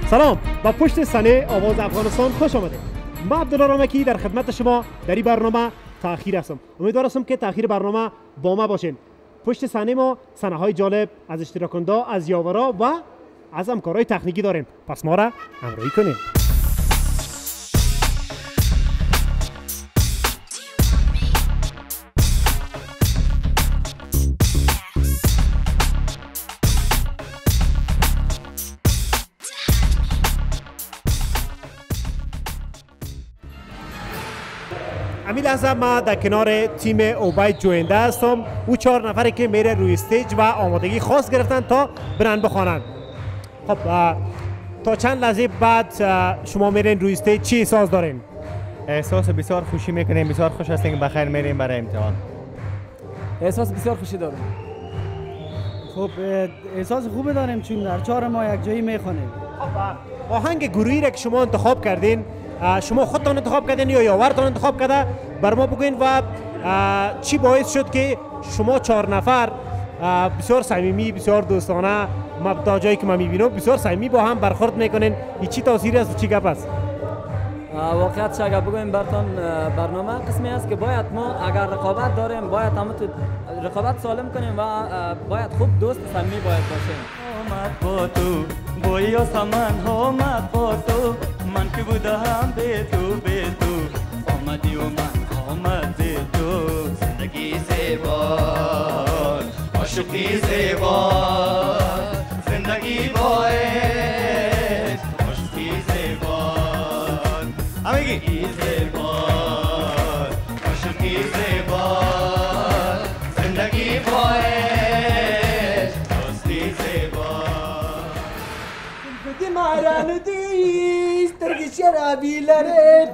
سلام، با پشت صحنه آواز افغانستان خوش آمدید. من عبدالله رامکی در خدمت شما در این برنامه تأخیر هستم. امیدوار هستم که تأخیر برنامه با ما باشین. پشت صحنه ما صحنه‌های جالب از اشتراک کننده، از یاورا و از همکارای تکنیکی داریم. پس ما را همراهی کنید. امی لحظه ما در کنار تیم اوبید جوینده هستم. او 4 نفری که میره روی استیج و آمادگی خاص گرفتن تا برن بخوانند. خب تا چند لحظه بعد شما میرین روی استیج چی احساس دارین؟ احساس بسیار خوشی میکنیم، بسیار خوش هستیم که بخیر میریم برای امتحان. احساس بسیار خوشی داریم. خب احساس خوبی داریم چون در 4 ماه یک جایی میخوانیم. خب آهنگ گروهی را که شما انتخاب کردین، شما خودتان انتخاب کردین یا یاورتان انتخاب کرده؟ بر ما بگوین و چی باعث شد که شما 4 نفر بسیار صمیمی، بسیار دوستانه، تا جایی که من میبینم بسیار صمیمی با هم برخورد میکنین. این چی تاثیری است و چی گپ است؟ واقعیت اگر بگویم براتون برنامه قسمی است که باید ما اگر رقابت داریم باید هم رقابت سالم کنیم و باید خوب دوست صمیمی باید باشیم. آمد با تو بوی و سمن آمد با تو، من که بودم به تو آمدی و من آمد به تو. زندگی زیبا عاشقی زیبا، زندگی باید عاشقی زیبا، همگی زیبا عاشقی زیبا، زندگی باید دوستی زیبا. بدی مارانو دیست ترگی شرابی لره.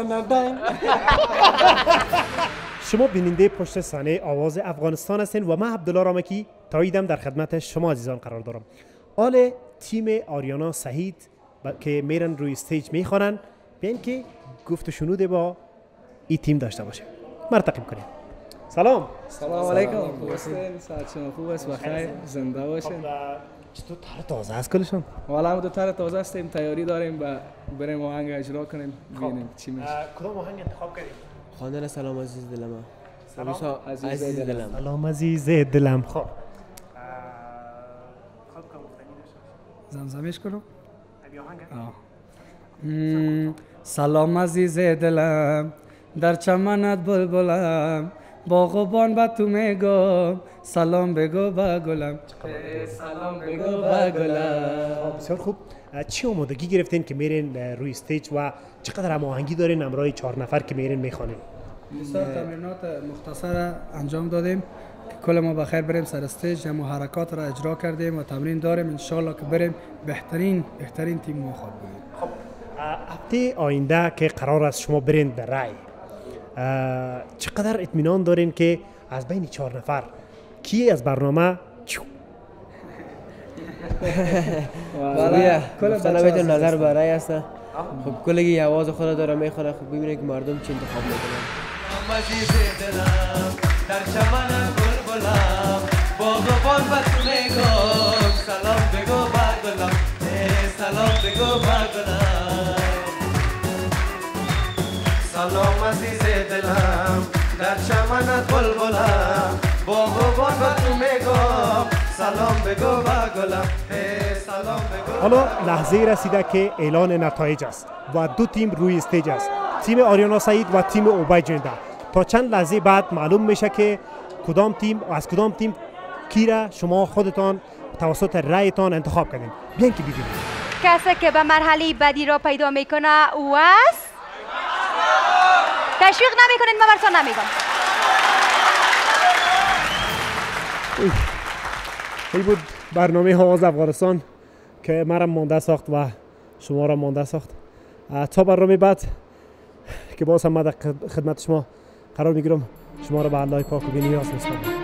شما بیننده پشت صحنه آواز افغانستان هستین و من عبدالله رامکی تاییدم در خدمت شما عزیزان قرار دارم. آل تیم آریانا سعید که میرن روی استیج میخوانن، بیاین که گفت و شنود با این تیم داشته باشه. مرتقب کنیم. سلام. سلام علیکم. خوب هستین؟ صحت شما خوب است؟ بخیر زنده باشین. چطور تر تازه است کلشون؟ والا هم دو تر تازه هستیم، تیاری داریم بریم آهنگ اجرا کنیم ببینیم چی میشه. کدام آهنگ انتخاب کردید؟ خواندن سلام عزیز دلم. سلام عزیز دلم. سلام عزیز دلم. خب زمزمش کنم. آهنگ. سلام عزیز دلم، در چمنت بلبلم، باغبان با تو میگم سلام بگو با گلم. سلام بگو با گلم. بسیار خوب. چی آمادگی گرفتین که میرین روی استیج و چقدر هماهنگی دارین همراه 4 نفر که میرین میخوانین؟ بسیار تمرینات مختصر انجام دادیم که کل ما بخیر بریم سر استیج، هم حرکات را اجرا کردیم و تمرین داریم ان شاء الله که بریم بهترین تیم ما خود بودیم. خب هفته آینده که قرار است شما برین در رای، چقدر اطمینان دارین که از بین 4 نفر کی از برنامه گفتن بیتون نظر برای است. خب کلگی آواز خود داره میخونه، خب ببینه که مردم چی انتخاب میکنن. عزیز دلم، در چمن بلبلم، باغبان با تو میگم سلام بگو با گلم، سلام بگو با گلم. سلام عزیز دلم، در چمن بلبلم، باغبان با تو میگم سلام بگو با گلم، سلام بگو. حالا لحظه رسیده که اعلان نتایج است و 2 تیم روی استیج است، تیم آریانا سعید و تیم اوبید جوینده. تا چند لحظه بعد معلوم میشه که کدام تیم از کدام تیم کی را شما خودتان توسط رأیتان انتخاب کردین. بیاین که ببینیم. کسی که به مرحله بعدی را پیدا میکنه او است. تشویق نمیکنین، من براتون نمیگم. این بود برنامه آواز افغانستان که مرا مانده ساخت و شما را مانده ساخت. تا برنامه بعد که باز هم من در خدمت شما قرار میگیرم، شما را به الله پاک و بینیاز میسپارم.